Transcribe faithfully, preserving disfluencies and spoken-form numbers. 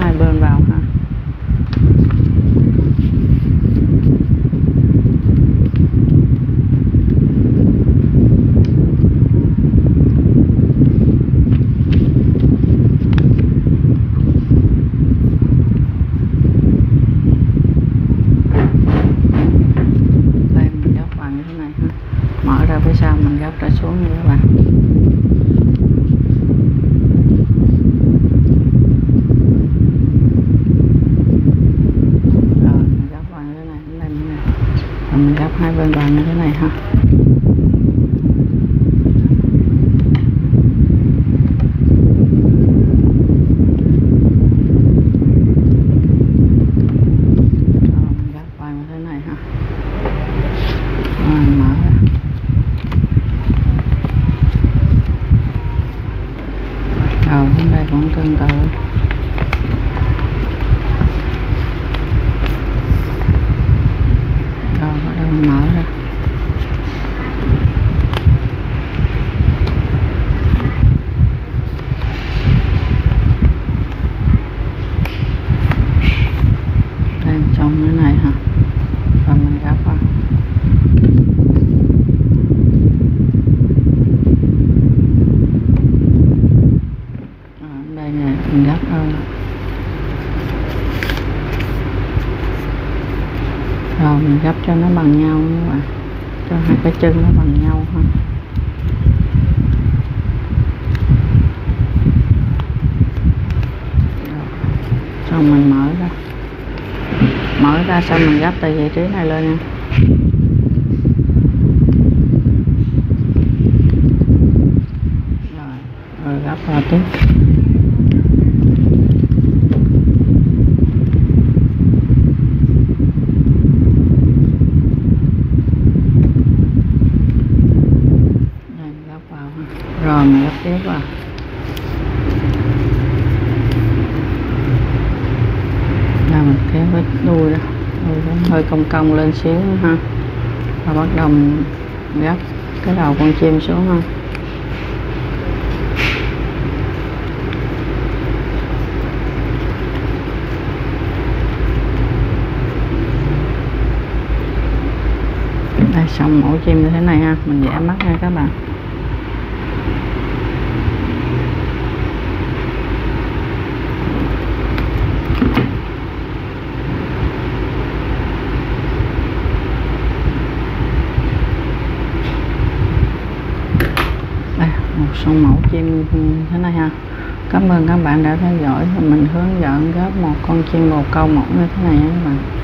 hai bên vào ha. Đây mình gấp vào như thế này ha, mở ra phía sau mình gấp ra xuống nha các bạn. Mình gấp hai bên vào như thế này ha. Rồi, mình gấp vào như thế này ha. Rồi, mở ra. Rồi đến đây cũng tương tự. Mở ra. Đang trong cái này hả, và mình gấp vào. Ở đây này mình gấp vào. Rồi mình gấp cho nó bằng nhau các bạn, cho hai cái chân nó bằng nhau ha. Rồi. Xong mình mở ra, mở ra xong mình gấp từ vị trí này lên nha. Rồi, rồi gấp vào tiếp. Rồi mình gấp tiếp vào. Là mình kéo cái đuôi ra, đuôi nó hơi cong cong lên xíu nữa ha. Và bắt đầu mình gấp cái đầu con chim xuống ha. Đây, xong mẫu chim như thế này ha, mình vẽ mắt nha các bạn. Một số mẫu chim thế này ha. Cảm ơn các bạn đã theo dõi, mình hướng dẫn gấp một con chim bồ câu mẫu như thế này nha các bạn.